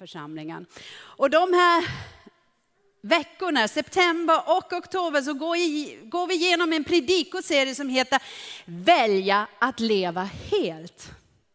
församlingen. Och de här veckorna, september och oktober, så går vi igenom en predikoserie som heter Välja att leva helt.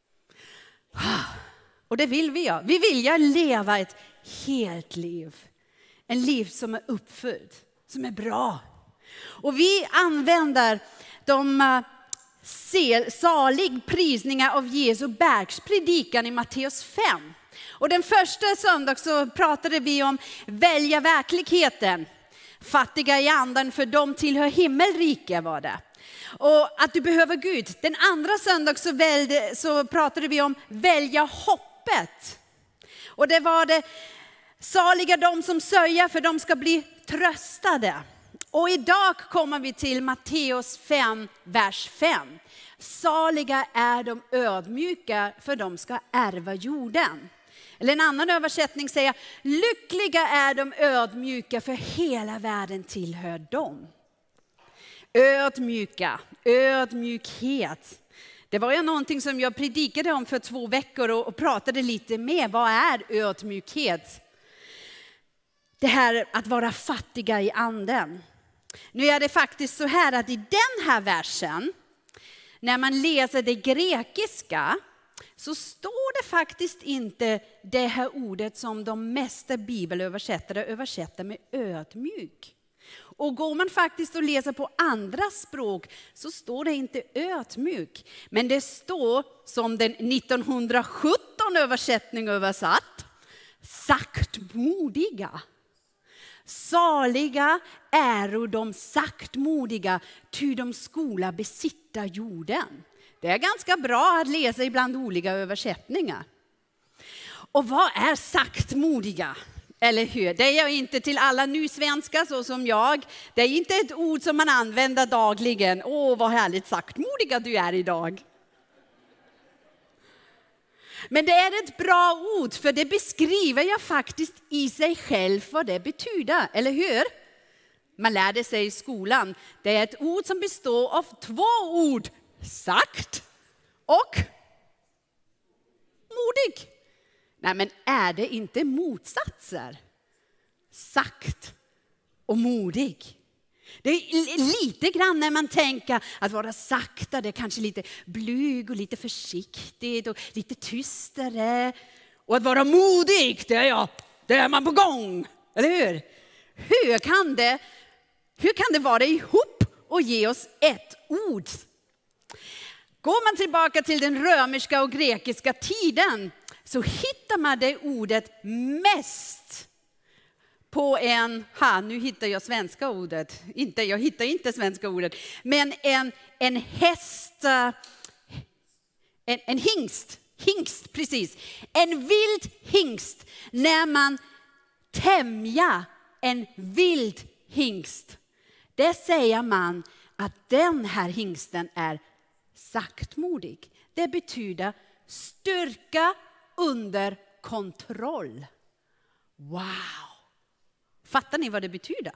Och det vill vi göra. Vi vill ju leva ett helt liv. En liv som är uppfylld, som är bra. Och vi använder de salig prisningar av Jesu bergspredikan i Matteus 5. Och den första söndag så pratade vi om välja verkligheten. Fattiga i anden, för de tillhör himmelrike var det. Och att du behöver Gud. Den andra söndag så pratade vi om välja hoppet. Och det var det saliga de som sörjer, för de ska bli tröstade. Och idag kommer vi till Matteus 5, vers 5. Saliga är de ödmjuka, för de ska ärva jorden. Eller en annan översättning säger, lyckliga är de ödmjuka, för hela världen tillhör dem. Ödmjukhet. Det var ju någonting som jag predikade om för 2 veckor och pratade lite med. Vad är ödmjukhet? Det här att vara fattiga i anden. Nu är det faktiskt så här att i den här versen, när man läser det grekiska, så står det faktiskt inte det här ordet som de mesta bibelöversättare översätter med ödmjuk. Och går man faktiskt och läser på andra språk så står det inte ödmjuk. Men det står som den 1917 översättning översatt, saktmodiga. Saliga äro de saktmodiga, ty de skola besitta jorden. Det är ganska bra att läsa ibland olika översättningar. Och vad är saktmodiga? Eller hur? Det är inte till alla nysvenskar så som jag. Det är inte ett ord som man använder dagligen. Åh, vad härligt saktmodiga du är idag. Men det är ett bra ord, för det beskriver jag faktiskt i sig själv vad det betyder. Eller hur? Man lärde sig i skolan. Det är ett ord som består av 2 ord. Sagt och modig. Nej, men är det inte motsatser? Sagt och modig. Det är lite grann när man tänker att vara sakta, det är kanske lite blyg och lite försiktigt och lite tystare. Och att vara modig, det är man på gång. Eller hur? Hur kan det vara ihop och ge oss ett ord? Går man tillbaka till den romerska och grekiska tiden så hittar man det ordet mest på nu hittar jag svenska ordet. Jag hittar inte svenska ordet. Men en häst, en hingst precis. En vild hingst. När man tämjer en vild hingst, det säger man att den här hingsten är saktmodig. Det betyder styrka under kontroll. Wow! Fattar ni vad det betyder?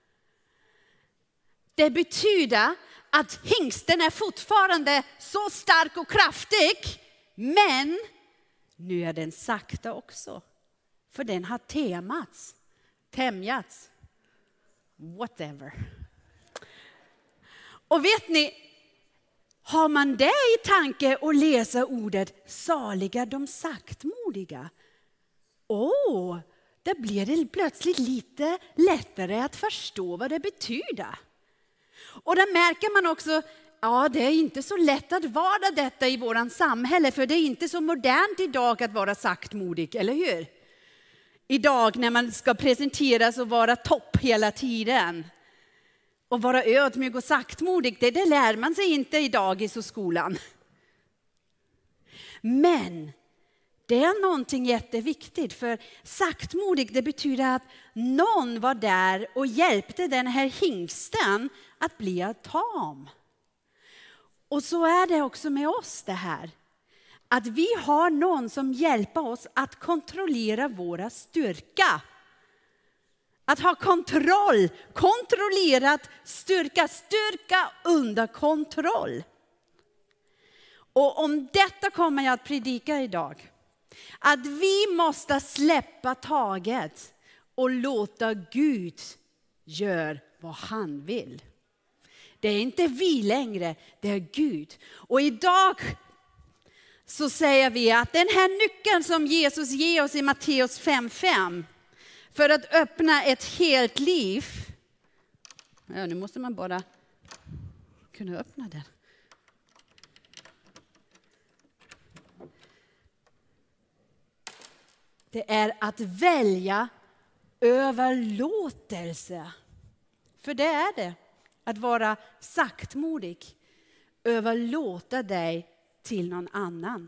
Det betyder att hingsten är fortfarande så stark och kraftig, men nu är den sakta också. För den har tämjats. Whatever. Och vet ni, har man det i tanke och läser ordet saliga de saktmodiga? Det blir det plötsligt lite lättare att förstå vad det betyder. Och där märker man också, det är inte så lätt att vara detta i våran samhälle, för det är inte så modernt idag att vara saktmodig, eller hur? Idag när man ska presenteras och vara topp hela tiden. Och vara ödmjuk och saktmodig, det lär man sig inte i dagis och skolan. Men det är någonting jätteviktigt, för saktmodig, det betyder att någon var där och hjälpte den här hingsten att bli tam. Och så är det också med oss det här. Att vi har någon som hjälper oss att kontrollera våra styrka. Att ha kontroll, kontrollerat styrka under kontroll. Och om detta kommer jag att predika idag. Att vi måste släppa taget och låta Gud göra vad han vill. Det är inte vi längre, det är Gud. Och idag så säger vi att den här nyckeln som Jesus ger oss i Matteus 5:5 för att öppna ett helt liv. Ja, nu måste man bara kunna öppna den. Det är att välja överlåtelse. För det är det. Att vara saktmodig. Överlåta dig till någon annan.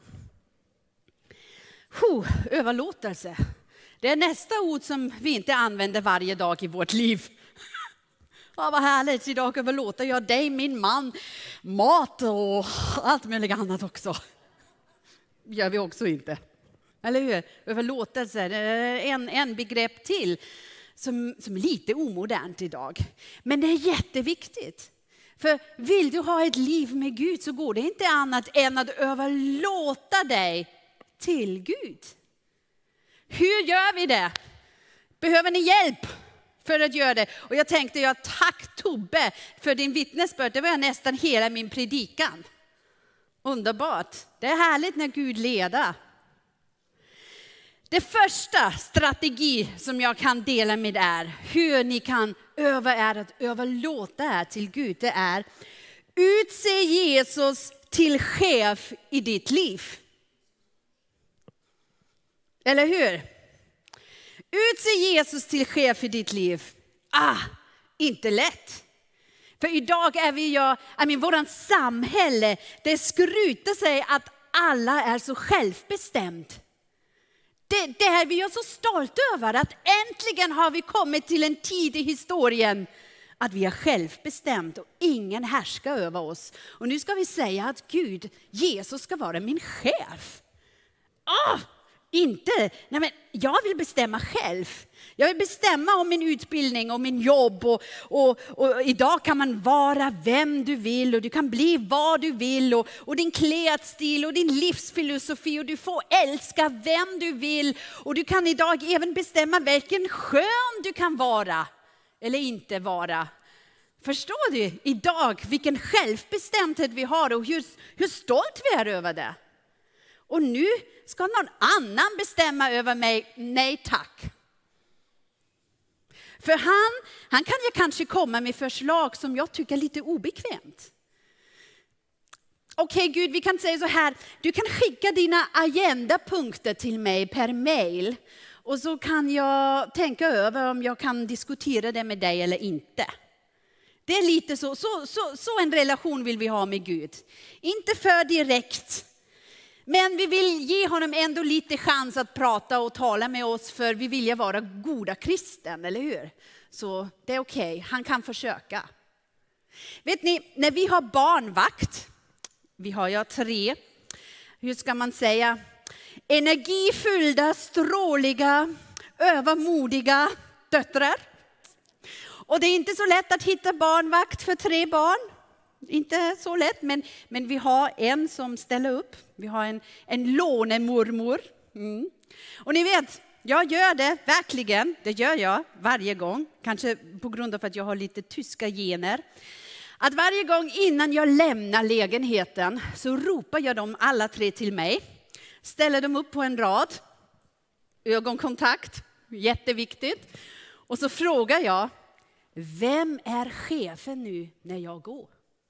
Överlåtelse. Det är nästa ord som vi inte använder varje dag i vårt liv. Ja, vad härligt, idag överlåter jag dig, min man, mat och allt möjligt annat också. Gör vi också inte. Eller hur? Överlåtelse, en begrepp till som är lite omodernt idag. Men det är jätteviktigt. För vill du ha ett liv med Gud så går det inte annat än att överlåta dig till Gud. Hur gör vi det? Behöver ni hjälp för att göra det? Och jag tänkte, tack Tobbe för din vittnesbörd. Det var nästan hela min predikan. Underbart. Det är härligt när Gud leder. Det första strategi som jag kan dela med er, hur ni kan överlåta er till Gud, det är utse Jesus till chef i ditt liv. Eller hur? Utse Jesus till chef i ditt liv. Inte lätt. För idag är vi våran samhälle, det skryter sig att alla är så självbestämt. Det är vi är så stolta över, att äntligen har vi kommit till en tid i historien att vi är självbestämt och ingen härskar över oss. Och nu ska vi säga att Gud, Jesus ska vara min chef. Nej men jag vill bestämma själv. Jag vill bestämma om min utbildning och min jobb. Och idag kan man vara vem du vill och du kan bli vad du vill. Och din klädstil och din livsfilosofi, och du får älska vem du vill. Och du kan idag även bestämma vilken skön du kan vara eller inte vara. Förstår du idag vilken självbestämdhet vi har och hur stolt vi är över det? Och nu ska någon annan bestämma över mig? Nej tack. För han kan ju kanske komma med förslag som jag tycker är lite obekvämt. Okej Gud, vi kan säga så här. Du kan skicka dina agendapunkter till mig per mail. Och så kan jag tänka över om jag kan diskutera det med dig eller inte. Det är lite så en relation vill vi ha med Gud. Inte för direkt. Men vi vill ge honom ändå lite chans att prata och tala med oss, för vi vill ju vara goda kristen, eller hur? Så det är okej, han kan försöka. Vet ni, när vi har barnvakt, vi har ju 3, hur ska man säga, energifyllda, stråliga, övermodiga döttrar. Och det är inte så lätt att hitta barnvakt för 3 barn. Inte så lätt, men vi har en som ställer upp. Vi har en lånemormor. Och ni vet, jag gör det verkligen. Det gör jag varje gång. Kanske på grund av att jag har lite tyska gener. Att varje gång innan jag lämnar lägenheten så ropar jag dem alla 3 till mig. Ställer dem upp på en rad. Ögonkontakt. Jätteviktigt. Och så frågar jag, vem är chefen nu när jag går?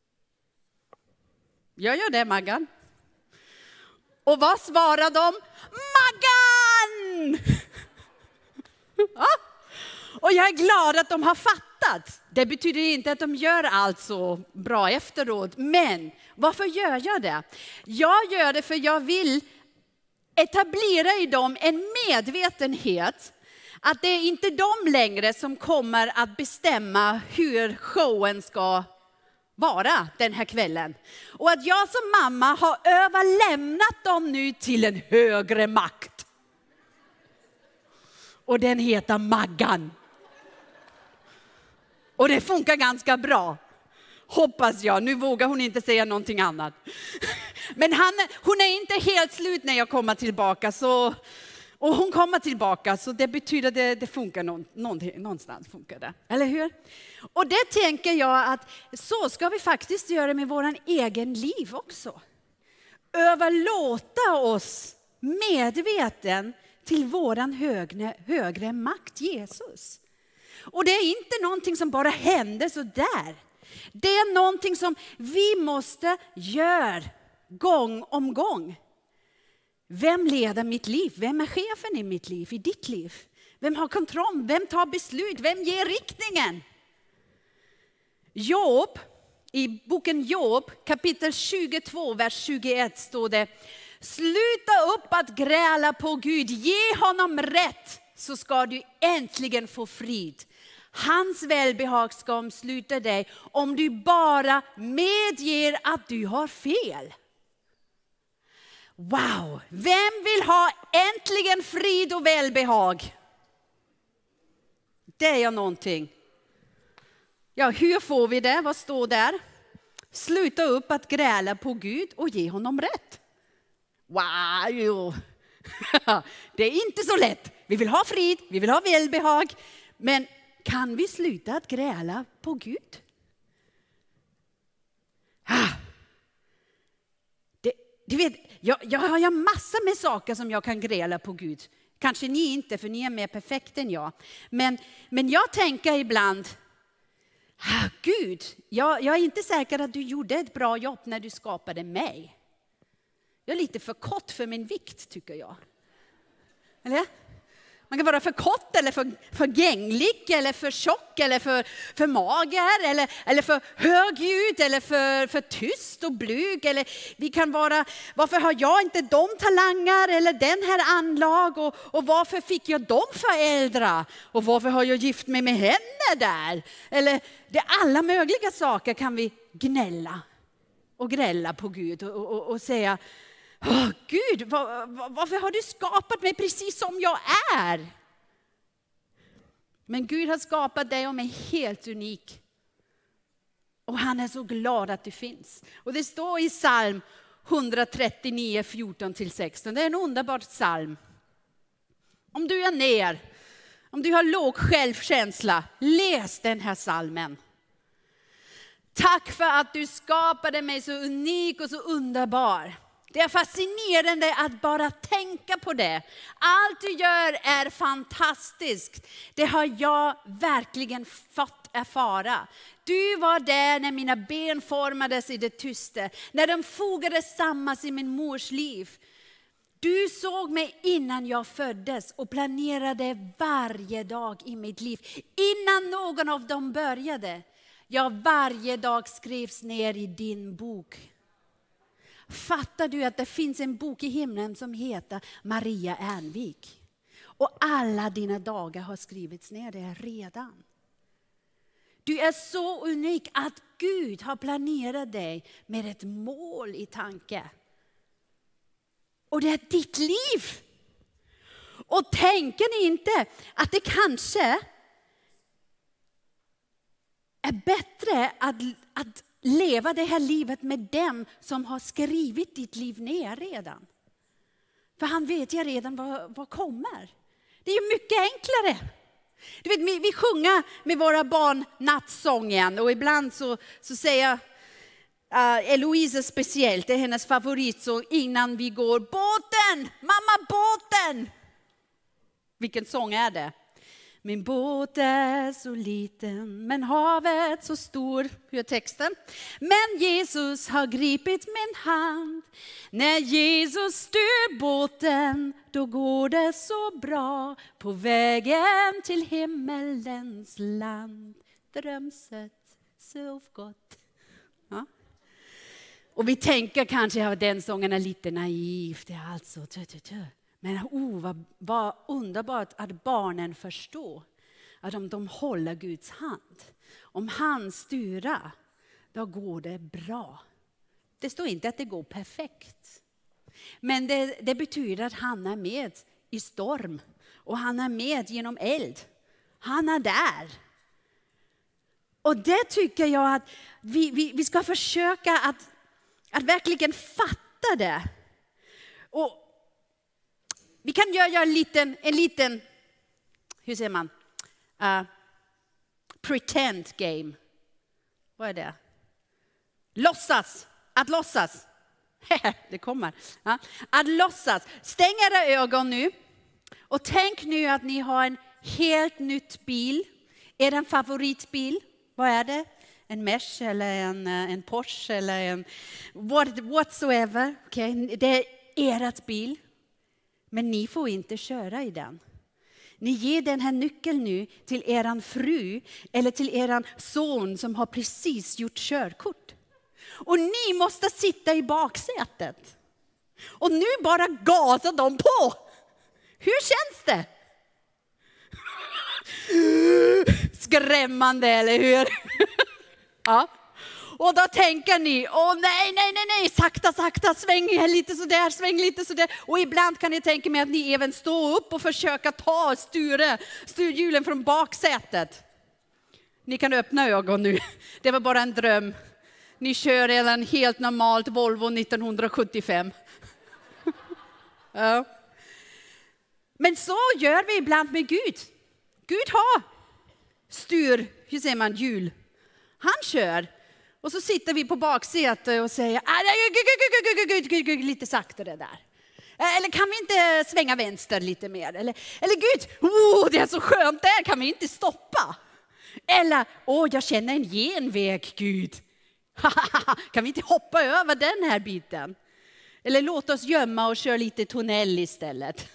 Jag gör det, Maggan. Och vad svarar de? Maggan! Ja. Och jag är glad att de har fattat. Det betyder inte att de gör allt så bra efteråt. Men varför gör jag det? Jag gör det för jag vill etablera i dem en medvetenhet att det är inte de längre som kommer att bestämma hur showen ska vara den här kvällen. Och att jag som mamma har överlämnat dem nu till en högre makt. Och den heter Maggan. Och det funkar ganska bra. Hoppas jag. Nu vågar hon inte säga någonting annat. Men hon är inte helt slut när jag kommer tillbaka. Och hon kommer tillbaka, så det betyder att det funkar någonstans. Funkar det, eller hur? Och det tänker jag att så ska vi faktiskt göra med våran egen liv också. Överlåta oss medveten till våran högre makt, Jesus. Och det är inte någonting som bara händer så där. Det är någonting som vi måste göra gång om gång. Vem leder mitt liv? Vem är chefen i mitt liv, i ditt liv? Vem har kontroll? Vem tar beslut? Vem ger riktningen? Job, i boken Job, kapitel 22, vers 21 står det: sluta upp att gräla på Gud, ge honom rätt, så ska du äntligen få frid. Hans välbehag ska omsluta dig om du bara medger att du har fel. Wow, vem vill ha äntligen frid och välbehag? Det är någonting. Ja, hur får vi det? Vad står där? Sluta upp att gräla på Gud och ge honom rätt. Wow, det är inte så lätt. Vi vill ha frid, vi vill ha välbehag. Men kan vi sluta att gräla på Gud? Du vet, jag har massor med saker som jag kan gräla på Gud. Kanske ni inte, för ni är mer perfekt än jag. Men jag tänker ibland, Gud, jag är inte säker att du gjorde ett bra jobb när du skapade mig. Jag är lite för kort för min vikt, tycker jag. Eller? Man kan vara för kort eller för gänglig eller för tjock eller för mager eller för högljudd eller för tyst och blyg. Eller vi kan vara, varför har jag inte de talanger eller den här anlag och varför fick jag de föräldrar och varför har jag gift mig med henne där? Eller det är alla möjliga saker kan vi gnälla och grälla på Gud och säga: Gud, varför har du skapat mig precis som jag är? Men Gud har skapat dig och mig helt unik. Och han är så glad att du finns. Och det står i psalm 139, 14-16. Det är en underbar psalm. Om du är ner, om du har låg självkänsla, läs den här psalmen. Tack för att du skapade mig så unik och så underbar. Det är fascinerande att bara tänka på det. Allt du gör är fantastiskt. Det har jag verkligen fått erfara. Du var där när mina ben formades i det tysta. När de fogades samman i min mors liv. Du såg mig innan jag föddes och planerade varje dag i mitt liv. Innan någon av dem började. Ja, varje dag skrevs ner i din bok. Fattar du att det finns en bok i himlen som heter Maria Ernvik? Och alla dina dagar har skrivits ner där redan. Du är så unik att Gud har planerat dig med ett mål i tanke. Och det är ditt liv. Och tänker ni inte att det kanske är bättre att leva det här livet med dem som har skrivit ditt liv ner redan? För han vet ju redan vad kommer. Det är ju mycket enklare. Du vet, vi sjunger med våra barn nattsången. Och ibland så säger Eloise speciellt, det är hennes favoritsång, innan vi går: båten, mamma båten. Vilken sång är det? Min båt är så liten, men havet så stor. Hur är texten? Men Jesus har gripit min hand. När Jesus styr båten, då går det så bra. På vägen till himmelens land. Drömset, sov gott. Ja. Och vi tänker kanske att den sången är lite naiv. Det är alltså Men vad underbart att barnen förstår att om de håller Guds hand, om han styrar, då går det bra. Det står inte att det går perfekt. Men det betyder att han är med i storm och han är med genom eld. Han är där. Och det tycker jag att vi ska försöka att verkligen fatta skrattade. Och vi kan göra en liten, hur säger man? Pretend game. Vad är det? Att låtsas. Det kommer. Ja. Att låtsas. Stäng era ögon nu. Och tänk nu att ni har en helt nytt bil. Är det en favoritbil? Vad är det? En Mesh eller en Porsche eller en whatsoever. Okay. Det är ert bil. Men ni får inte köra i den. Ni ger den här nyckeln nu till eran fru eller till eran son som har precis gjort körkort. Och ni måste sitta i baksätet. Och nu bara gasar de på. Hur känns det? Skrämmande, eller hur? Ja. Och då tänker ni, nej, sakta, sväng lite sådär. Och ibland kan ni tänka mig att ni även står upp och försöka ta styrhjulen från baksätet. Ni kan öppna ögon nu, det var bara en dröm. Ni kör en helt normalt Volvo 1975. Ja. Men så gör vi ibland med Gud. Gud har hjul. Han kör. Och så sitter vi på baksätet och säger Gud, lite saktare där. Eller kan vi inte svänga vänster lite mer? Eller Gud, det är så skönt där, kan vi inte stoppa? Eller, jag känner en genväg, Gud. Kan vi inte hoppa över den här biten? Eller låt oss gömma och köra lite tunnel istället.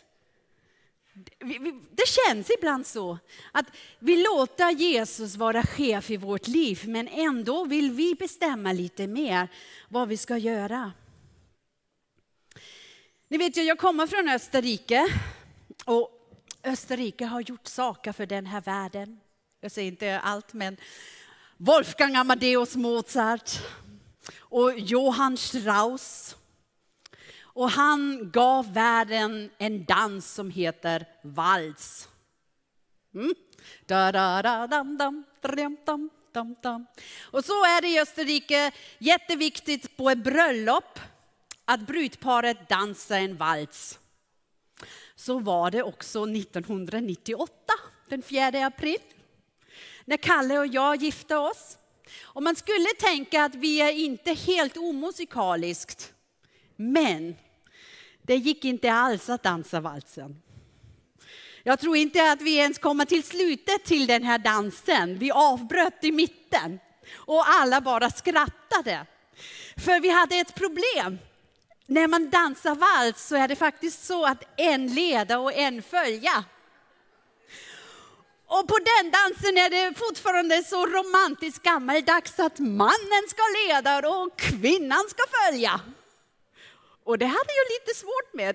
Det känns ibland så att vi låter Jesus vara chef i vårt liv, men ändå vill vi bestämma lite mer vad vi ska göra. Ni vet ju, jag kommer från Österrike och Österrike har gjort saker för den här världen. Jag säger inte allt, men Wolfgang Amadeus Mozart och Johann Strauss. Och han gav världen en dans som heter vals. Och så är det i Österrike jätteviktigt på ett bröllop att brudparet dansar en vals. Så var det också 1998, den 4 april. När Kalle och jag gifte oss. Och man skulle tänka att vi är inte helt omusikaliskt. Men det gick inte alls att dansa valsen. Jag tror inte att vi ens kommer till slutet till den här dansen. Vi avbröt i mitten. Och alla bara skrattade. För vi hade ett problem. När man dansar vals så är det faktiskt så att en leder och en följer. Och på den dansen är det fortfarande så romantiskt gammaldags att mannen ska leda och kvinnan ska följa. Och det hade jag lite svårt med.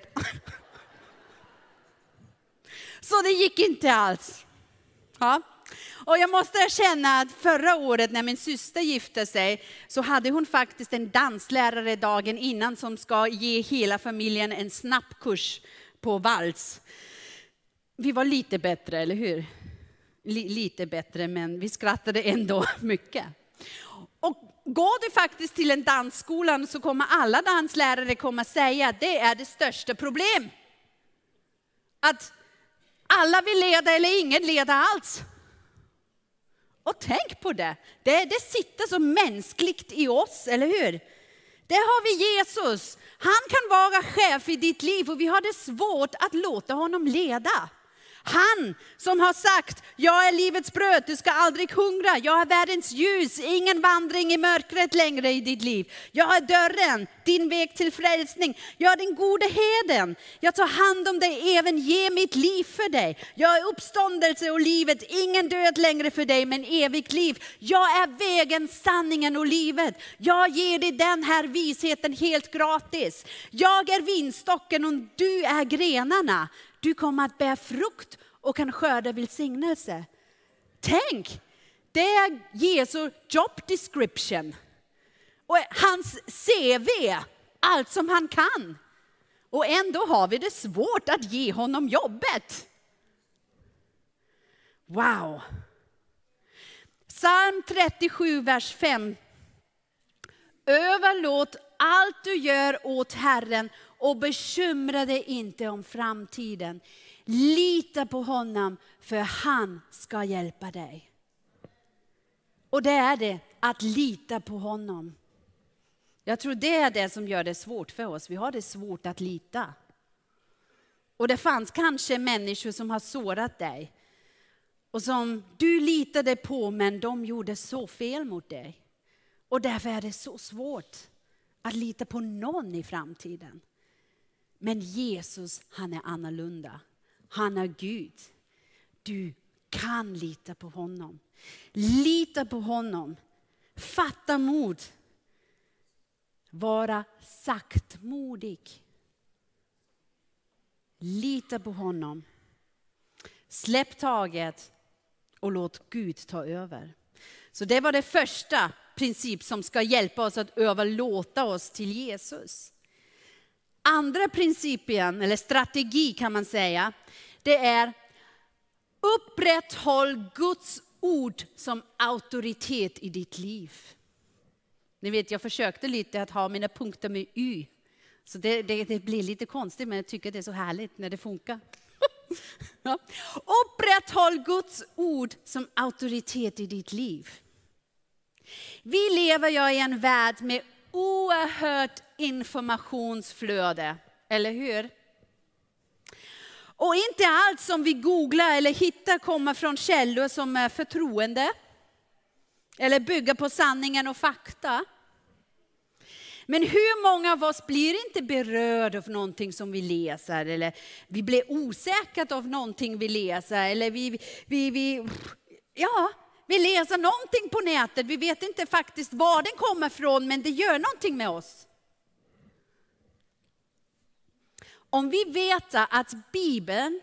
Så det gick inte alls. Ja. Och jag måste erkänna att förra året när min syster gifte sig så hade hon faktiskt en danslärare dagen innan som ska ge hela familjen en snabbkurs på vals. Vi var lite bättre, eller hur? Lite bättre, men vi skrattade ändå mycket. Och går du faktiskt till en dansskolan så kommer alla danslärare komma säga att det är det största problem. Att alla vill leda eller ingen leder alls. Och tänk på det. Det sitter så mänskligt i oss, eller hur? Det har vi Jesus. Han kan vara chef i ditt liv och vi har det svårt att låta honom leda. Han som har sagt, jag är livets bröd, du ska aldrig hungra. Jag är världens ljus, ingen vandring i mörkret längre i ditt liv. Jag är dörren, din väg till frälsning. Jag är den gode herden. Jag tar hand om dig, även ge mitt liv för dig. Jag är uppståndelse och livet, ingen död längre för dig, men evigt liv. Jag är vägen, sanningen och livet. Jag ger dig den här visheten helt gratis. Jag är vinstocken och du är grenarna. Du kommer att bära frukt och kan skörda välsignelse. Tänk, det är Jesu job description. Och hans CV, allt som han kan. Och ändå har vi det svårt att ge honom jobbet. Wow. Psalm 37, vers 5. Överlåt allt du gör åt Herren och bekymra dig inte om framtiden. Lita på honom, för han ska hjälpa dig. Och det är det, att lita på honom. Jag tror det är det som gör det svårt för oss. Vi har det svårt att lita. Och det fanns kanske människor som har sårat dig. Och som du litade på, men de gjorde så fel mot dig. Och därför är det så svårt att lita på någon i framtiden. Men Jesus, han är annorlunda. Han är Gud. Du kan lita på honom. Lita på honom. Fatta mod. Vara saktmodig. Lita på honom. Släpp taget och låt Gud ta över. Så det var det första princip som ska hjälpa oss att överlåta oss till Jesus. Andra principen, eller strategi kan man säga, det är upprätthåll Guds ord som auktoritet i ditt liv. Ni vet, jag försökte lite att ha mina punkter med Y. Så det blir lite konstigt, men jag tycker det är så härligt när det funkar. Ja. Upprätthåll Guds ord som auktoritet i ditt liv. Vi lever ju i en värld med oerhört informationsflöde, eller hur? Och inte allt som vi googlar eller hittar kommer från källor som är förtroende. Eller bygger på sanningen och fakta. Men hur många av oss blir inte berörda av någonting som vi läser? Eller vi blir osäkra av någonting vi läser. Eller vi läser någonting på nätet. Vi vet inte faktiskt var den kommer ifrån, men det gör någonting med oss. Om vi vet att Bibeln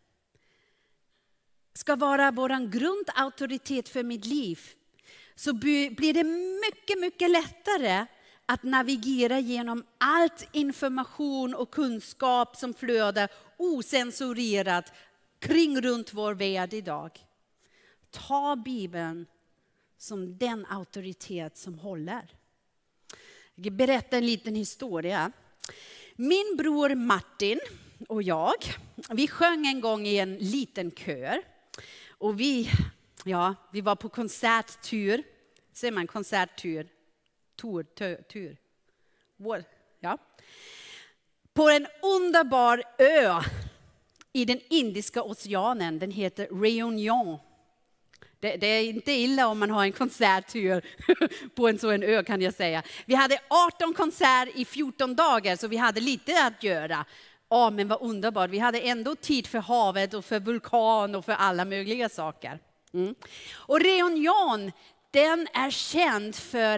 ska vara vår grundauktoritet för mitt liv, så blir det mycket, mycket lättare att navigera genom allt information och kunskap som flödar osensurerat kring runt vår värld idag. Ta Bibeln som den auktoritet som håller. Jag berättar en liten historia. Min bror Martin och vi sjöng en gång i en liten kör. Och vi var på konserttur. Ser man konserttur? Tur. Ja. På en underbar ö i den Indiska oceanen. Den heter Réunion. Det är inte illa om man har en konserttur på en sån ö, kan jag säga. Vi hade 18 konserter i 14 dagar, så vi hade lite att göra. Ja, men vad underbart. Vi hade ändå tid för havet och för vulkan och för alla möjliga saker. Och Réunion, den är känd för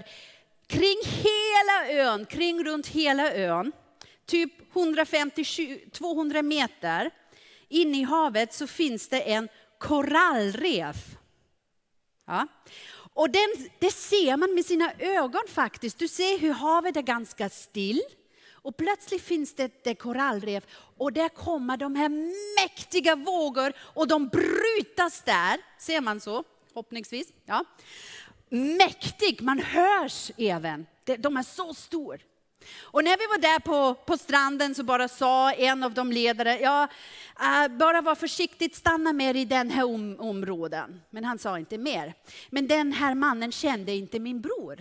kring runt hela ön, typ 150-200 meter in i havet, så finns det en korallrev. Ja. Och det ser man med sina ögon faktiskt. Du ser hur havet är ganska still. Och plötsligt finns det korallrev. Och där kommer de här mäktiga vågor. Och de brytas där. Ser man så? Hoppningsvis. Ja. Mäktig, man hörs även. De är så stor. Och när vi var där på stranden så bara sa en av de ledare, bara var försiktigt, stanna mer i den här områden. Men han sa inte mer. Men den här mannen kände inte min bror.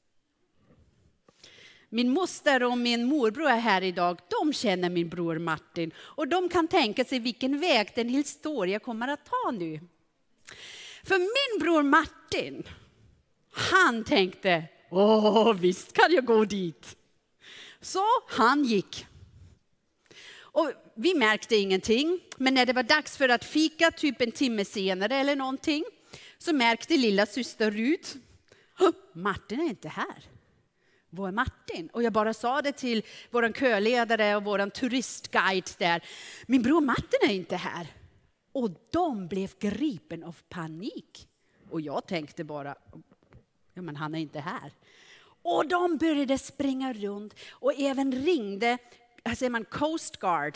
Min moster och min morbror är här idag. De känner min bror Martin. Och de kan tänka sig vilken väg den historia kommer att ta nu. För min bror Martin, han tänkte, visst kan jag gå dit. Så han gick. Och vi märkte ingenting. Men när det var dags för att fika, typ en timme senare eller någonting, så märkte lilla syster Rut, Martin är inte här. Var är Martin? Och jag bara sa det till vår köledare och vår turistguide där. Min bror Martin är inte här. Och de blev gripen av panik. Och jag tänkte bara, men han är inte här. Och de började springa runt och även ringde, här säger man Coast Guard.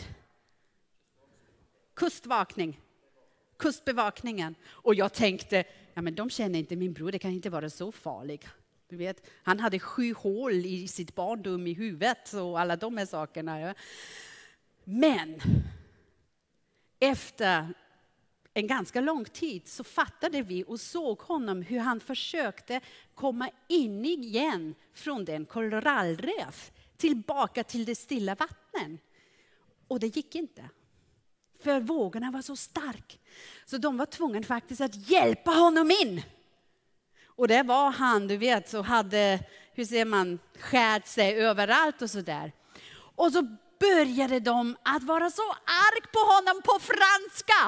Kustbevakningen. Och jag tänkte, men de känner inte min bror, det kan inte vara så farligt. Du vet, han hade 7 hål i sitt barndom i huvudet och alla de här sakerna. Ja. Men efter en ganska lång tid så fattade vi och såg honom hur han försökte komma in igen från den korallrev tillbaka till det stilla vattnet. Och det gick inte. För vågorna var så stark. Så de var tvungna faktiskt att hjälpa honom in. Och det var han, du vet, så hade, hur ser man, skärt sig överallt och sådär. Och så började de att vara så arg på honom på franska.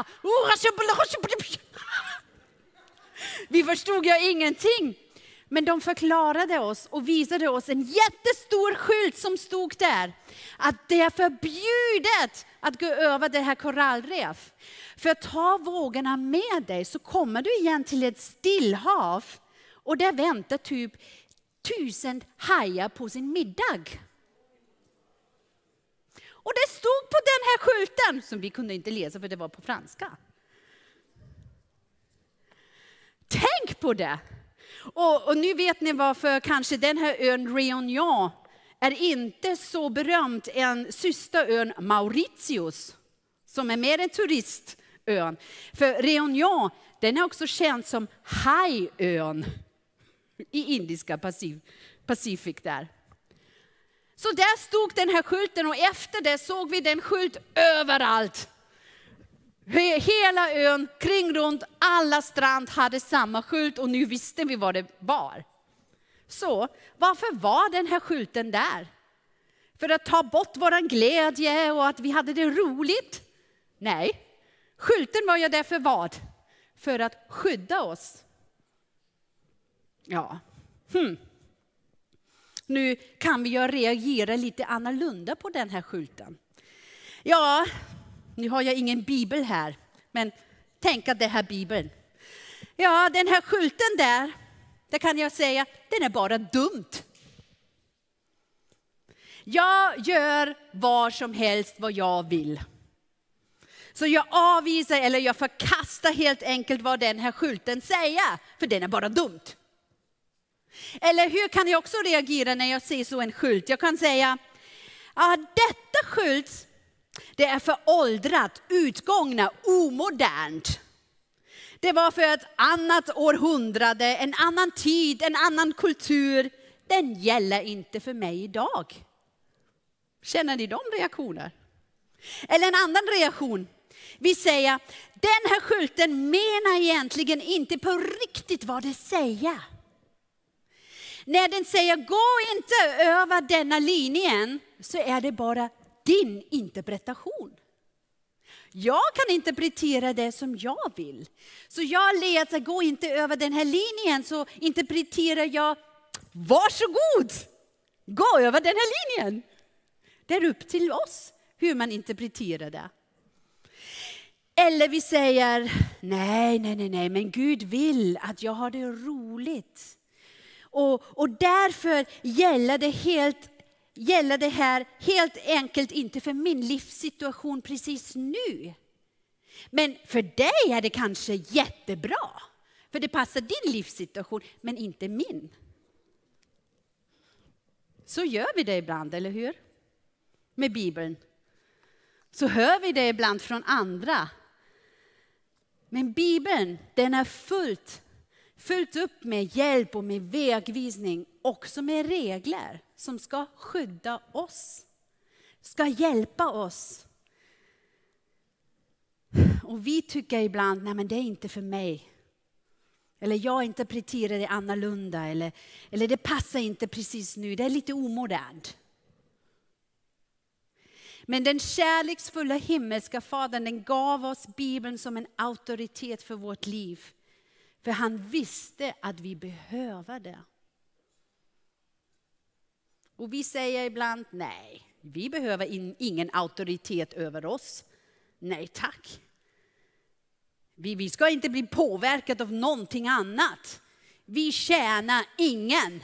Vi förstod ju ingenting. Men de förklarade oss och visade oss en jättestor skylt som stod där. Att det är förbjudet att gå över det här korallrev. För att ta vågorna med dig så kommer du igen till ett stillhav. Och där väntar typ 1000 hajar på sin middag. Och det stod på den här skylten som vi kunde inte läsa för det var på franska. Tänk på det. Och nu vet ni varför kanske den här ön Réunion är inte så berömd än systerön Mauritius. Som är mer en turistön. För Réunion, den är också känd som Hajön i Indiska Pacific där. Så där stod den här skylten och efter det såg vi den skylt överallt. Hela ön, kring runt alla strand hade samma skylt och nu visste vi vad det var. Så varför var den här skylten där? För att ta bort våran glädje och att vi hade det roligt? Nej, skylten var ju där för vad? För att skydda oss. Ja, Nu kan vi ju reagera lite annorlunda på den här skylten. Ja, nu har jag ingen bibel här, men tänk att det här bibeln. Ja, den här skylten där, det kan jag säga, den är bara dumt. Jag gör vad som helst vad jag vill. Så jag avvisar eller jag förkastar helt enkelt vad den här skylten säger, för den är bara dumt. Eller hur kan jag också reagera när jag ser så en skylt? Jag kan säga, detta skylt, det är föråldrat, utgångna, omodernt. Det var för ett annat århundrade, en annan tid, en annan kultur. Den gäller inte för mig idag. Känner ni de reaktioner? Eller en annan reaktion. Vi säger, den här skylten menar egentligen inte på riktigt vad det säger. När den säger, gå inte över denna linjen, så är det bara din interpretation. Jag kan interpretera det som jag vill. Så jag läser, gå inte över den här linjen, så interpreterar jag, varsågod, gå över den här linjen. Det är upp till oss hur man interpreterar det. Eller vi säger, nej, men Gud vill att jag har det roligt. Och därför gäller det här helt enkelt inte för min livssituation precis nu. Men för dig är det kanske jättebra. För det passar din livssituation, men inte min. Så gör vi det ibland, eller hur? Med Bibeln. Så hör vi det ibland från andra. Men Bibeln, den är fullt upp med hjälp och med vägvisning. Också med regler som ska skydda oss. Ska hjälpa oss. Och vi tycker ibland, nej men det är inte för mig. Eller jag interpreterar det annorlunda. Eller det passar inte precis nu, det är lite omodernt. Men den kärleksfulla himmelska fadern, den gav oss Bibeln som en auktoritet för vårt liv. För han visste att vi behöver det. Och vi säger ibland, nej, vi behöver ingen auktoritet över oss. Nej tack. Vi ska inte bli påverkade av någonting annat. Vi tjänar ingen.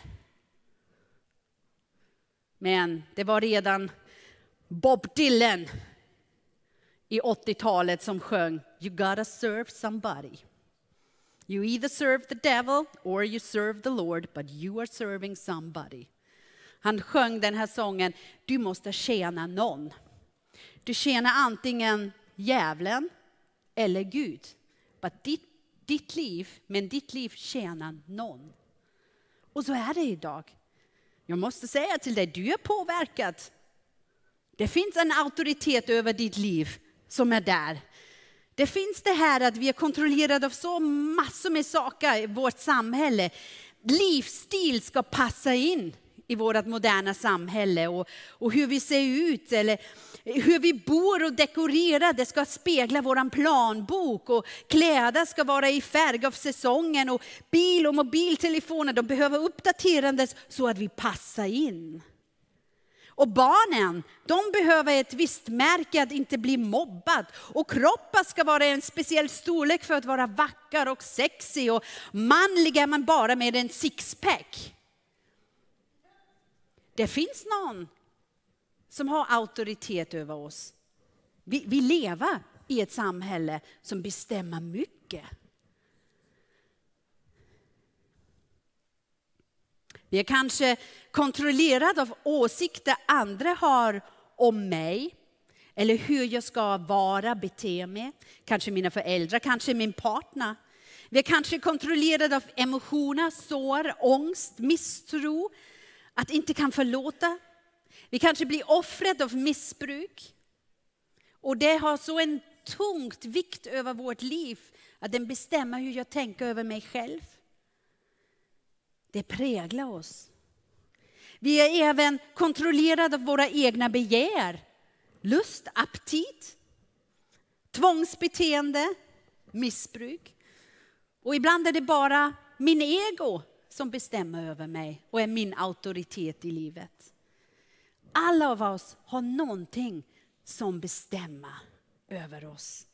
Men det var redan Bob Dylan i 80-talet som sjöng You gotta serve somebody. You either serve the devil or you serve the Lord, but you are serving somebody. Han sjöng den här sången, du måste tjäna någon. Du tjänar antingen djävulen eller Gud. But ditt liv tjänar någon. Och så är det idag. Jag måste säga till dig, du är påverkad. Det finns en auktoritet över ditt liv som är där. Det finns det här att vi är kontrollerade av så massor med saker i vårt samhälle. Livsstil ska passa in i vårt moderna samhälle och hur vi ser ut eller hur vi bor och dekorerar. Det ska spegla våran planbok och kläder ska vara i färg av säsongen och bil och mobiltelefoner, de behöver uppdateras så att vi passar in. Och barnen, de behöver ett visst märke att inte bli mobbad. Och kroppen ska vara en speciell storlek för att vara vacker och sexy. Och manlig är man bara med en sixpack. Det finns någon som har auktoritet över oss. Vi lever i ett samhälle som bestämmer mycket. Vi är kanske kontrollerade av åsikter andra har om mig. Eller hur jag ska vara, bete mig. Kanske mina föräldrar, kanske min partner. Vi är kanske kontrollerade av emotioner, sår, ångest, misstro. Att inte kan förlåta. Vi kanske blir offret av missbruk. Och det har så en tungt vikt över vårt liv. Att den bestämmer hur jag tänker över mig själv. Det präglar oss. Vi är även kontrollerade av våra egna begär. Lust, aptit, tvångsbeteende, missbruk. Och ibland är det bara min ego som bestämmer över mig och är min auktoritet i livet. Alla av oss har någonting som bestämmer över oss.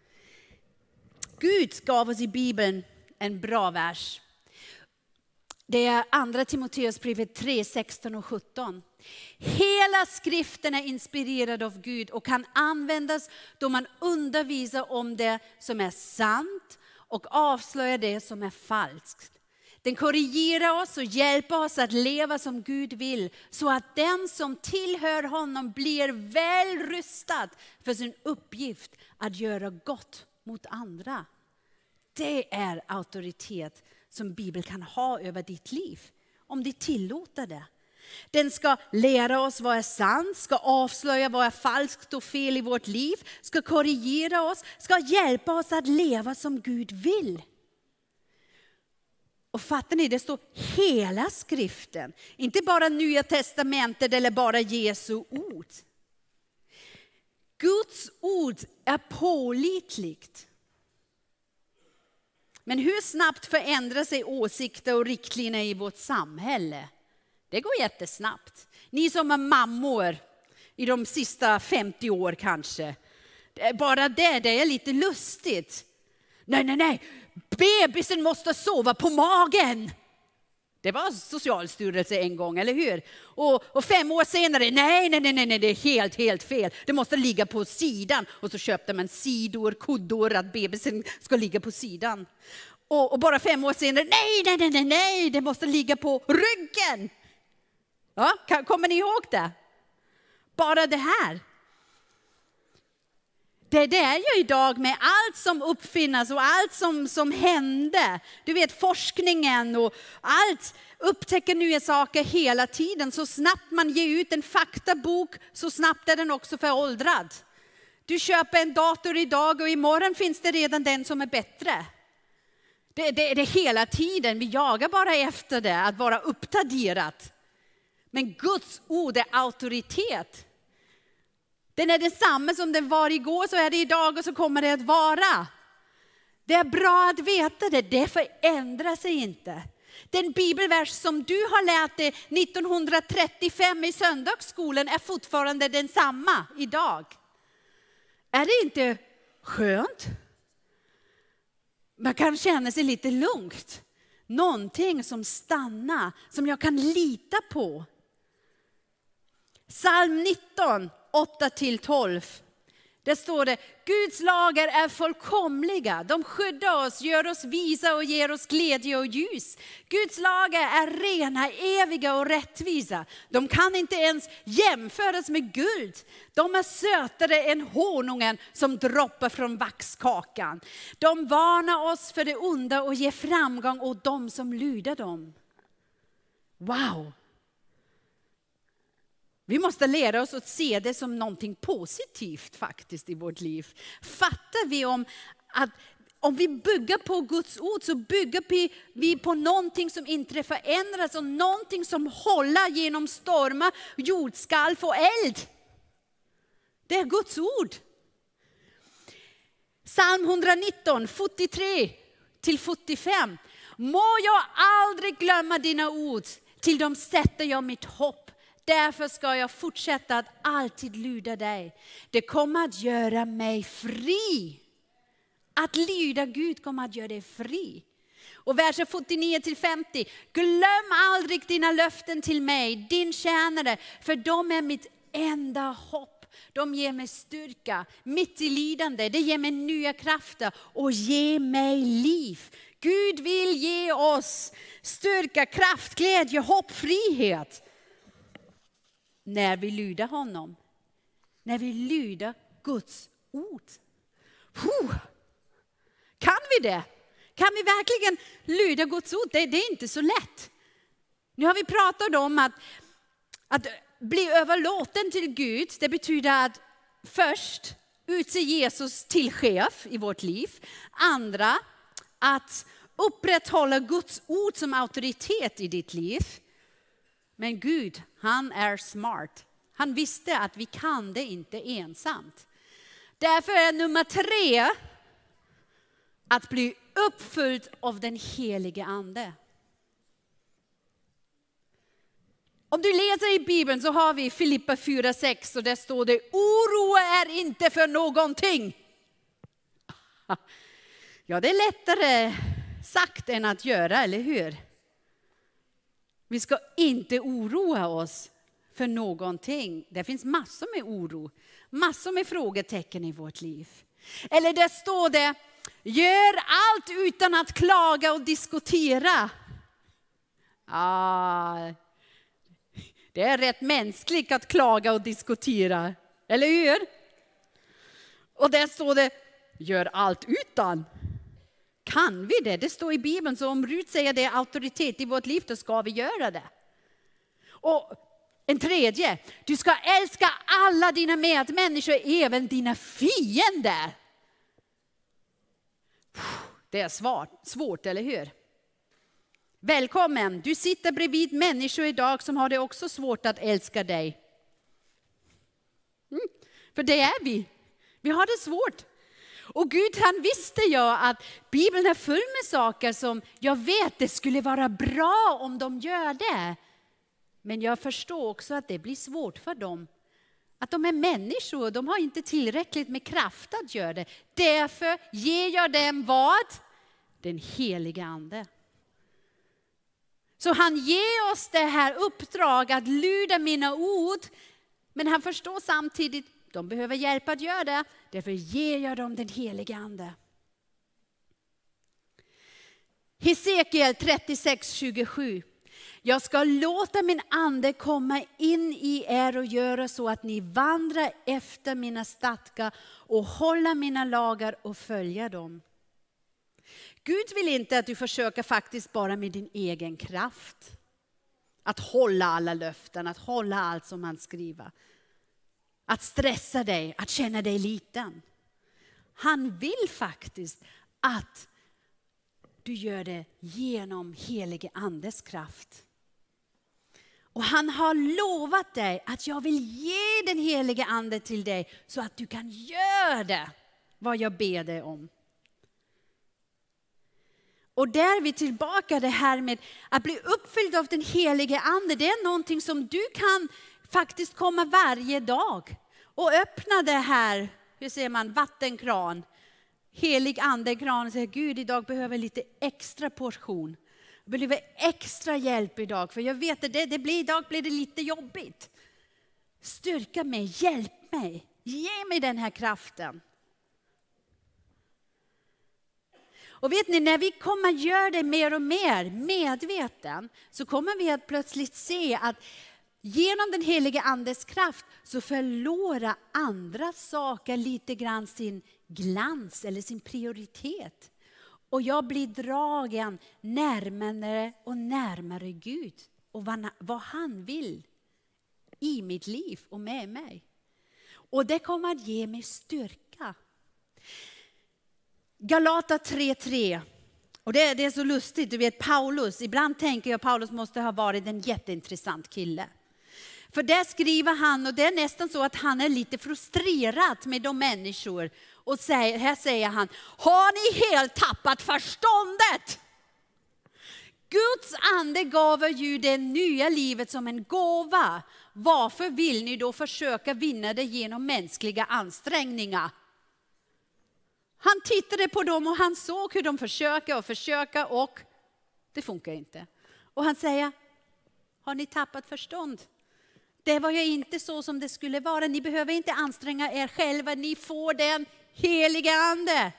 Gud gav oss i Bibeln en bra vers. Det är andra Timoteusbrevet 3, 16 och 17. Hela skriften är inspirerad av Gud och kan användas då man undervisar om det som är sant och avslöjar det som är falskt. Den korrigerar oss och hjälper oss att leva som Gud vill, så att den som tillhör honom blir väl rustad för sin uppgift att göra gott mot andra. Det är auktoritet som Bibeln kan ha över ditt liv, om det tillåter det. Den ska lära oss vad är sant, ska avslöja vad är falskt och fel i vårt liv, ska korrigera oss, ska hjälpa oss att leva som Gud vill. Och fattar ni, det står hela skriften, inte bara Nya testamentet eller bara Jesu ord. Guds ord är pålitligt. Men hur snabbt förändrar sig åsikter och riktlinjer i vårt samhälle? Det går jättesnabbt. Ni som är mammor i de sista 50 år kanske. Bara det är lite lustigt. Nej. Bebisen måste sova på magen. Det var Socialstyrelsen en gång, eller hur? Och 5 år senare, nej, det är helt fel. Det måste ligga på sidan. Och så köpte man sidor, kuddor att bebisen ska ligga på sidan. Och bara 5 år senare, nej, det måste ligga på ryggen. Ja, kommer ni ihåg det? Bara det här. Det är ju idag med allt som uppfinnas och allt som hände. Du vet, forskningen och allt upptäcker nya saker hela tiden. Så snabbt man ger ut en faktabok, så snabbt är den också föråldrad. Du köper en dator idag och imorgon finns det redan den som är bättre. Det är hela tiden, vi jagar bara efter det, att vara uppdaterat. Men Guds ord är auktoritet. Den är detsamma som den var igår, så är det idag och så kommer det att vara. Det är bra att veta det, det förändrar sig inte. Den bibelvers som du har lärt dig 1935 i söndagsskolan är fortfarande densamma idag. Är det inte skönt? Man kan känna sig lite lugnt. Någonting som stannar, som jag kan lita på. Psalm 19, 8-12. Där står det, Guds lagar är fullkomliga. De skyddar oss, gör oss visa och ger oss glädje och ljus. Guds lagar är rena, eviga och rättvisa. De kan inte ens jämföras med guld. De är sötare än honungen som droppar från vaxkakan. De varnar oss för det onda och ger framgång åt dem som lyder dem. Wow! Vi måste lära oss att se det som någonting positivt faktiskt i vårt liv. Fattar vi om vi bygger på Guds ord så bygger vi på någonting som inte förändras och någonting som håller genom stormar, jordskalv och eld. Det är Guds ord. Psalm 119, 43-45. Må jag aldrig glömma dina ord, till dem sätter jag mitt hopp. Därför ska jag fortsätta att alltid lyda dig. Det kommer att göra mig fri. Att lyda Gud kommer att göra dig fri. Och verser 49-50. Glöm aldrig dina löften till mig, din tjänare, för de är mitt enda hopp. De ger mig styrka mitt i lidande. Det ger mig nya krafter och ger mig liv. Gud vill ge oss styrka, kraft, glädje, hopp, frihet. När vi lyder honom. När vi lyder Guds ord. Kan vi det? Kan vi verkligen lyda Guds ord? Det är inte så lätt. Nu har vi pratat om att bli överlåten till Gud. Det betyder att först utse Jesus till chef i vårt liv. Andra, att upprätthålla Guds ord som auktoritet i ditt liv. Men Gud, han är smart. Han visste att vi kan det inte ensamt. Därför är nummer 3 att bli uppfylld av den helige ande. Om du läser i Bibeln så har vi Filipper 4:6 och där står det, oroa är inte för någonting. Ja, det är lättare sagt än att göra, eller hur? Vi ska inte oroa oss för någonting. Det finns massor med oro. Massor med frågetecken i vårt liv. Eller där står det, gör allt utan att klaga och diskutera. Det är rätt mänskligt att klaga och diskutera. Eller hur? Och där står det, gör allt utan. Kan vi det? Det står i Bibeln, så om Rut säger det är auktoritet i vårt liv, då ska vi göra det. Och en tredje, du ska älska alla dina medmänniskor, även dina fiender. Det är svårt, eller hur? Välkommen, du sitter bredvid människor idag som har det också svårt att älska dig. För det är vi. Vi har det svårt. Och Gud, han visste ju att Bibeln är full med saker som jag vet det skulle vara bra om de gör det. Men jag förstår också att det blir svårt för dem. Att de är människor, de har inte tillräckligt med kraft att göra det. Därför ger jag dem vad? Den heliga ande. Så han ger oss det här uppdrag att lyda mina ord. Men han förstår samtidigt, de behöver hjälp att göra det. Därför ger jag dem den heliga ande. Hesekiel 36:27. Jag ska låta min ande komma in i er och göra så att ni vandrar efter mina stadgar och håller mina lagar och följer dem. Gud vill inte att du försöker faktiskt bara med din egen kraft. Att hålla alla löften, att hålla allt som han skriver. Att stressa dig, att känna dig liten. Han vill faktiskt att du gör det genom helige andes kraft. Och han har lovat dig att jag vill ge den helige ande till dig så att du kan göra det vad jag ber dig om. Och där är vi tillbaka det här med att bli uppfylld av den helige ande. Det är någonting som du kan faktiskt komma varje dag och öppna det här, hur säger man, vattenkran. Helig andekran och säger Gud, idag behöver jag lite extra portion. Jag behöver extra hjälp idag, för jag vet att idag blir det lite jobbigt. Styrka mig, hjälp mig. Ge mig den här kraften. Och vet ni, när vi kommer göra det mer och mer medveten, så kommer vi att plötsligt se att genom den heliga andes kraft så förlorar andra saker lite grann sin glans eller sin prioritet. Och jag blir dragen närmare och närmare Gud och vad han vill i mitt liv och med mig. Och det kommer att ge mig styrka. Galater 3:3. Och det är så lustigt, du vet Paulus, ibland tänker jag Paulus måste ha varit en jätteintressant kille. För där skriver han, och det är nästan så att han är lite frustrerad med de människor. Och här säger han, har ni helt tappat förståndet? Guds ande gav ju det nya livet som en gåva. Varför vill ni då försöka vinna det genom mänskliga ansträngningar? Han tittade på dem och han såg hur de försöker och det funkar inte. Och han säger, har ni tappat förstånd? Det var ju inte så som det skulle vara. Ni behöver inte anstränga er själva. Ni får den heliga ande.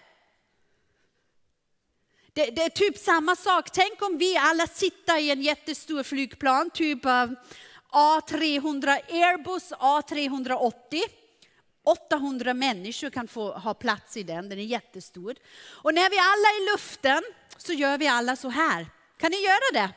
Det är typ samma sak. Tänk om vi alla sitter i en jättestor flygplan. Typ A300 Airbus A380. 800 människor kan få ha plats i den. Den är jättestor. Och när vi alla är i luften så gör vi alla så här. Kan ni göra det?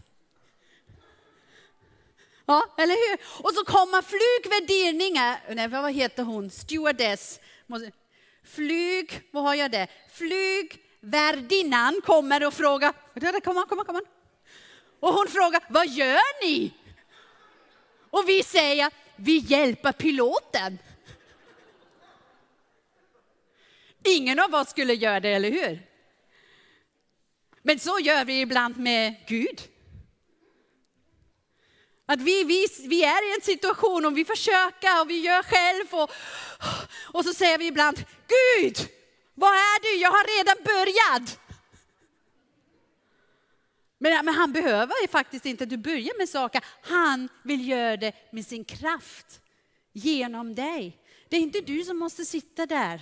Ja, eller hur? Och så kommer flygvärdinningen. Nej, vad heter hon? Stewardess. Vad har jag det? Flygvärdinnan kommer och frågar. Kom. Och hon frågar, vad gör ni? Och vi säger, vi hjälper piloten. Ingen av oss skulle göra det, eller hur? Men så gör vi ibland med Gud. Att vi är i en situation och vi försöker och vi gör själv. Och så säger vi ibland, Gud, vad är du? Jag har redan börjat. Men han behöver ju faktiskt inte att du börjar med saker. Han vill göra det med sin kraft genom dig. Det är inte du som måste sitta där.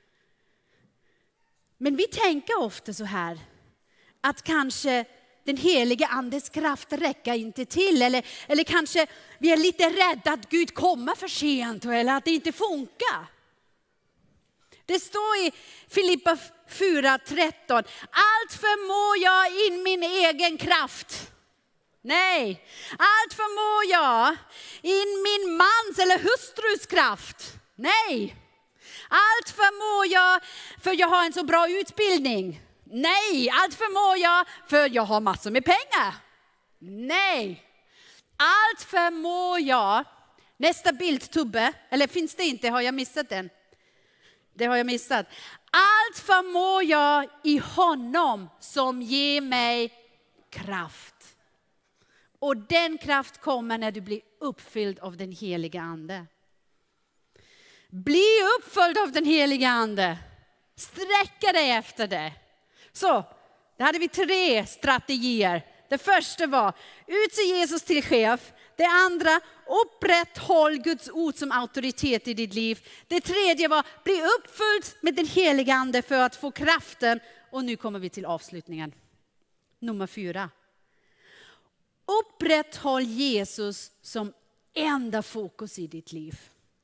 Men vi tänker ofta så här, att kanske den heliga andes kraft räcker inte till. Eller kanske vi är lite rädda att Gud kommer för sent eller att det inte funkar. Det står i Filippa 4:13. Allt förmår jag in min egen kraft. Nej, allt förmår jag in min mans eller hustrus kraft. Nej, allt förmår jag för jag har en så bra utbildning. Nej, allt förmår jag för jag har massor med pengar. Nej, allt förmår jag. Nästa bild, Tubbe. Eller finns det inte? Har jag missat den? Det har jag missat. Allt förmår jag i honom som ger mig kraft. Och den kraft kommer när du blir uppfylld av den heliga ande. Bli uppfylld av den heliga ande. Sträcka dig efter det. Så, där hade vi 3 strategier. Det första var, utse Jesus till chef. Det andra, upprätthåll Guds ord som auktoritet i ditt liv. Det tredje var, bli uppfylld med den heliga ande för att få kraften. Och nu kommer vi till avslutningen. Nummer 4. Upprätthåll Jesus som enda fokus i ditt liv.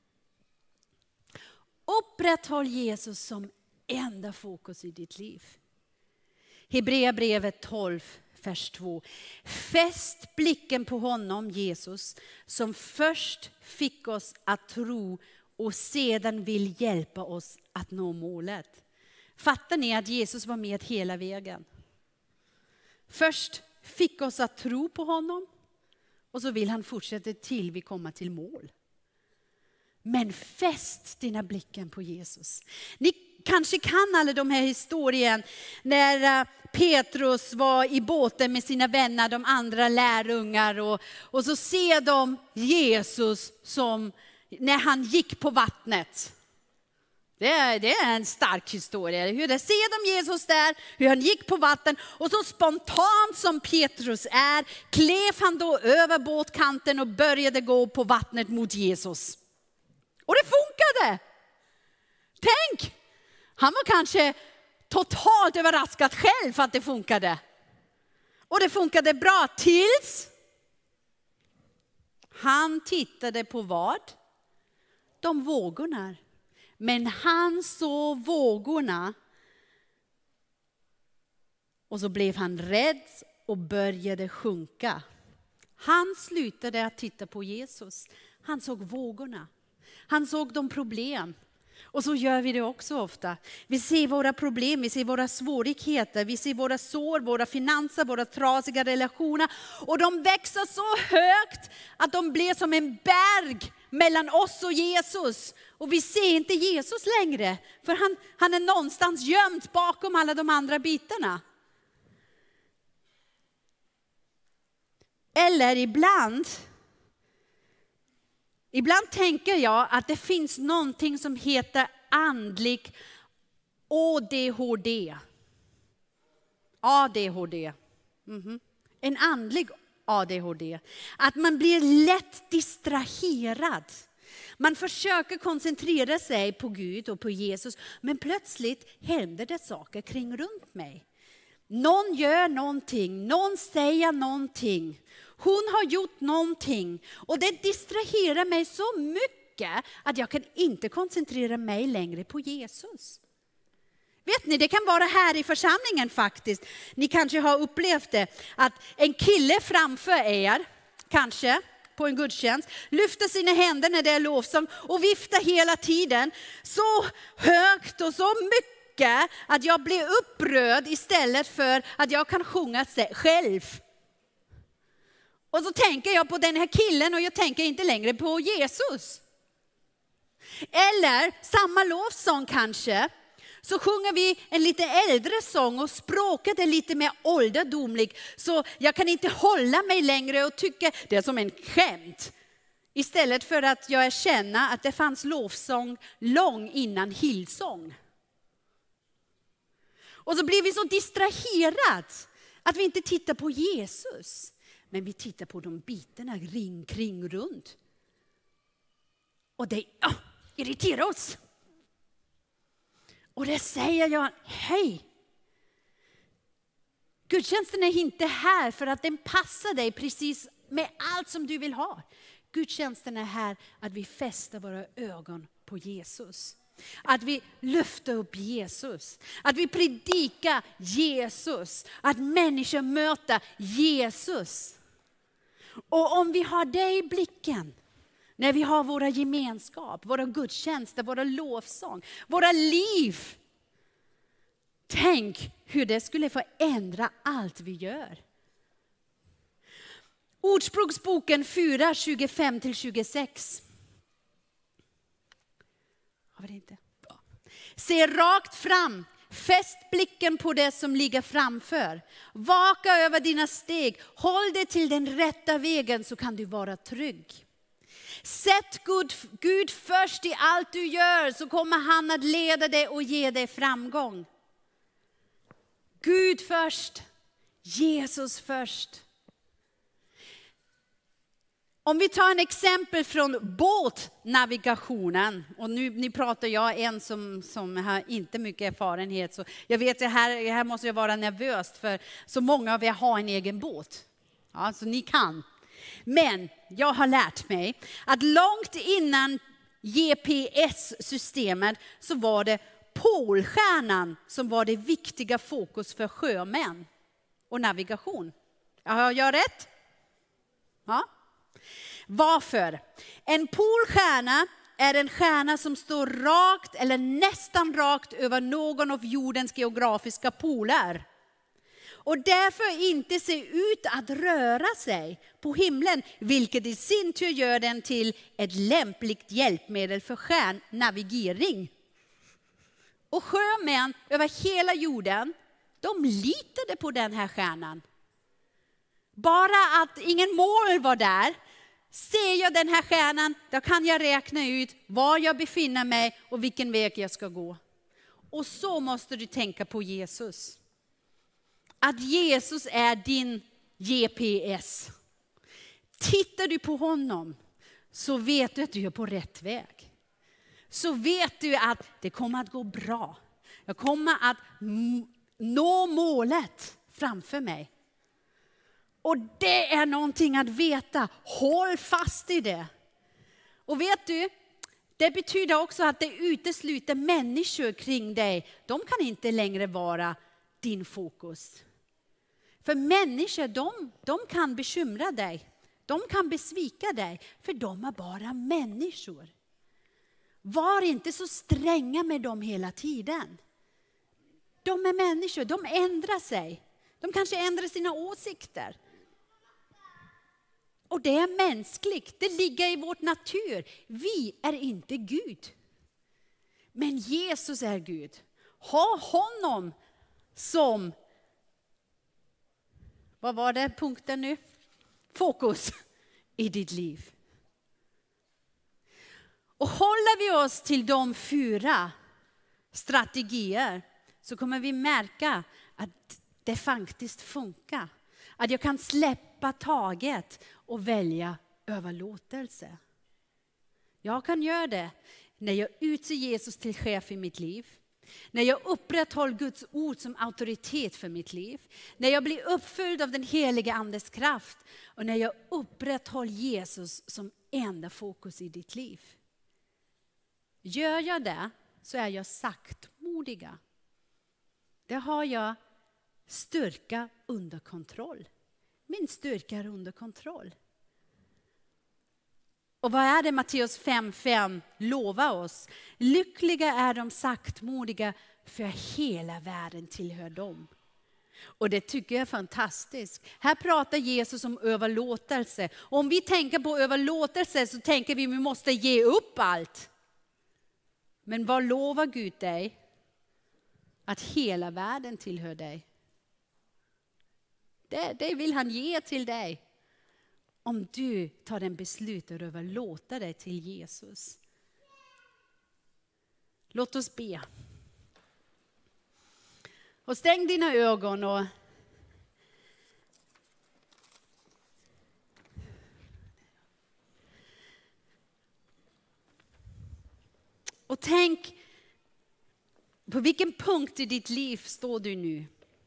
Upprätthåll Jesus som enda fokus i ditt liv. Hebreerbrevet 12, vers 2. Fäst blicken på honom, Jesus, som först fick oss att tro och sedan vill hjälpa oss att nå målet. Fattar ni att Jesus var med hela vägen? Först fick oss att tro på honom och så vill han fortsätta till vi kommer till mål. Men fäst dina blicken på Jesus. Ni kanske kan alla de här historien när Petrus var i båten med sina vänner, de andra lärjungar och så ser de Jesus som när han gick på vattnet. Det är en stark historia. Hur det ser de Jesus där, hur han gick på vatten och så spontant som Petrus är klev han då över båtkanten och började gå på vattnet mot Jesus. Och det funkade. Tänk, han var kanske totalt överraskad själv för att det funkade. Och det funkade bra tills han tittade på vad? De vågorna. Men han såg vågorna. Och så blev han rädd och började sjunka. Han slutade att titta på Jesus. Han såg vågorna. Han såg de problem. Och så gör vi det också ofta. Vi ser våra problem, vi ser våra svårigheter, vi ser våra sår, våra finanser, våra trasiga relationer. Och de växer så högt att de blir som en berg mellan oss och Jesus. Och vi ser inte Jesus längre, för han är någonstans gömd bakom alla de andra bitarna. Eller ibland tänker jag att det finns någonting som heter andlig ADHD. ADHD. En andlig ADHD. Att man blir lätt distraherad. Man försöker koncentrera sig på Gud och på Jesus. Men plötsligt händer det saker kring runt mig. Någon gör någonting, någon säger någonting. Hon har gjort någonting och det distraherar mig så mycket att jag kan inte koncentrera mig längre på Jesus. Vet ni, det kan vara här i församlingen faktiskt. Ni kanske har upplevt det, att en kille framför er, kanske på en gudstjänst, lyfter sina händer när det är lovsång och viftar hela tiden så högt och så mycket att jag blir upprörd istället för att jag kan sjunga själv. Och så tänker jag på den här killen och jag tänker inte längre på Jesus. Eller samma lovsång kanske. Så sjunger vi en lite äldre sång och språket är lite mer ålderdomlig. Så jag kan inte hålla mig längre och tycka det är som en skämt. Istället för att jag känner att det fanns lovsång lång innan Hillsong. Och så blir vi så distraherade att vi inte tittar på Jesus. Men vi tittar på de bitarna kring runt. Och det irriterar oss. Och det säger jag, hej. Gudstjänsten är inte här för att den passar dig precis med allt som du vill ha. Gudstjänsten är här att vi fäster våra ögon på Jesus. Att vi lyfter upp Jesus. Att vi predikar Jesus. Att människor möter Jesus. Och om vi har det i blicken, när vi har våra gemenskap, våra gudstjänster, våra lovsång, våra liv. Tänk hur det skulle förändra allt vi gör. Ordspråksboken 4, 25-26. Har vi det inte? Ja. Se rakt fram. Fäst blicken på det som ligger framför. Vaka över dina steg. Håll dig till den rätta vägen så kan du vara trygg. Sätt Gud först i allt du gör så kommer han att leda dig och ge dig framgång. Gud först. Jesus först. Om vi tar en exempel från båtnavigationen. Och nu pratar jag en som har inte mycket erfarenhet. Så jag vet att här måste jag vara nervös för så många av er har en egen båt. Ja, så ni kan. Men jag har lärt mig att långt innan GPS-systemet så var det polstjärnan som var det viktiga fokus för sjömän och navigation. Har jag rätt? Ja. Varför? En polstjärna är en stjärna som står rakt eller nästan rakt över någon av jordens geografiska poler. Och därför inte ser ut att röra sig på himlen, vilket i sin tur gör den till ett lämpligt hjälpmedel för stjärnnavigering. Och sjömän över hela jorden, de litade på den här stjärnan. Bara att ingen mål var där, ser jag den här stjärnan, då kan jag räkna ut var jag befinner mig och vilken väg jag ska gå. Och så måste du tänka på Jesus. Att Jesus är din GPS. Tittar du på honom så vet du att du är på rätt väg. så vet du att det kommer att gå bra. Jag kommer att nå målet framför mig. Och det är någonting att veta. Håll fast i det. Och vet du, det betyder också att det utesluter människor kring dig. De kan inte längre vara din fokus. För människor, de kan bekymra dig. De kan besvika dig. För de är bara människor. Var inte så stränga med dem hela tiden. De är människor, de ändrar sig. De kanske ändrar sina åsikter. Och det är mänskligt, det ligger i vårt natur. Vi är inte Gud. Men Jesus är Gud. Ha honom som, vad var det punkten nu? Fokus i ditt liv. Och håller vi oss till de 4 strategier så kommer vi märka att det faktiskt funkar. Att jag kan släppa taget och välja överlåtelse. Jag kan göra det när jag utser Jesus till chef i mitt liv. När jag upprätthåller Guds ord som auktoritet för mitt liv. När jag blir uppfylld av den heliga andes kraft. Och när jag upprätthåller Jesus som enda fokus i ditt liv. Gör jag det så är jag saktmodiga. Det har jag styrka under kontroll. Min styrka är under kontroll. Och vad är det Matteus 5:5 lovar oss? Lyckliga är de saktmodiga, för hela världen tillhör dem. Och det tycker jag är fantastiskt. Här pratar Jesus om överlåtelse. Och om vi tänker på överlåtelse så tänker vi måste ge upp allt. Men vad lovar Gud dig? Att hela världen tillhör dig. Det vill han ge till dig. Om du tar den beslut att överlåta dig till Jesus. Låt oss be. Och stäng dina ögon och tänk på vilken punkt i ditt liv står du nu.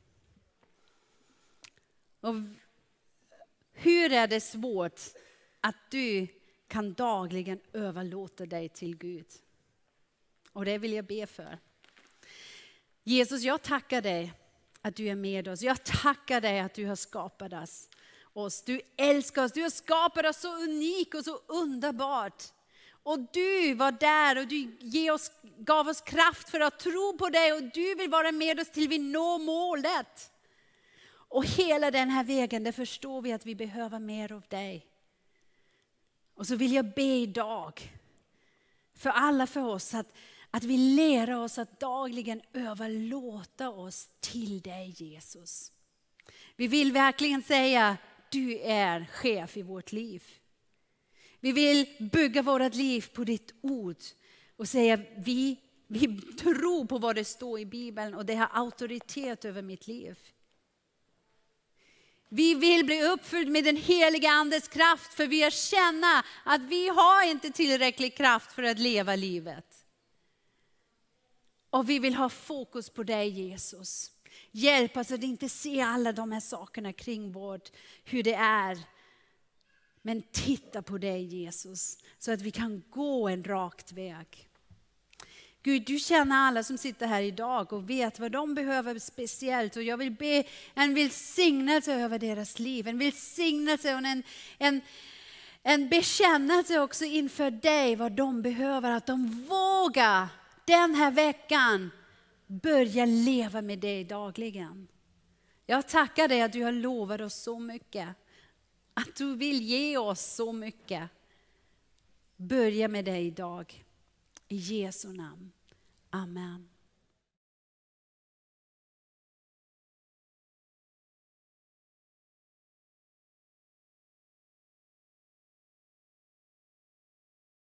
Och hur är det svårt att du kan dagligen överlåta dig till Gud? Och det vill jag be för. Jesus, jag tackar dig att du är med oss. Jag tackar dig att du har skapat oss. Du älskar oss. Du har skapat oss så unikt och så underbart. Och du var där och du gav oss kraft för att tro på dig. Och du vill vara med oss till vi når målet. Och hela den här vägen, det förstår vi att vi behöver mer av dig. Och så vill jag be idag för alla för oss att vi lär oss att dagligen överlåta oss till dig, Jesus. Vi vill verkligen säga, du är chef i vårt liv. Vi vill bygga vårt liv på ditt ord och säga, vi tror på vad det står i Bibeln och det har auktoritet över mitt liv. Vi vill bli uppfylld med den heliga andes kraft, för vi känner att vi har inte tillräcklig kraft för att leva livet. Och vi vill ha fokus på dig, Jesus. Hjälp oss att inte se alla de här sakerna kring hur det är. Men titta på dig, Jesus, så att vi kan gå en rakt väg. Gud, du känner alla som sitter här idag och vet vad de behöver speciellt. Och jag vill be en välsignelse över deras liv. En välsignelse och en bekännelse också inför dig vad de behöver. Att de vågar den här veckan börja leva med dig dagligen. Jag tackar dig att du har lovat oss så mycket. Att du vill ge oss så mycket. Börja med dig idag. I Jesu namn. Amen.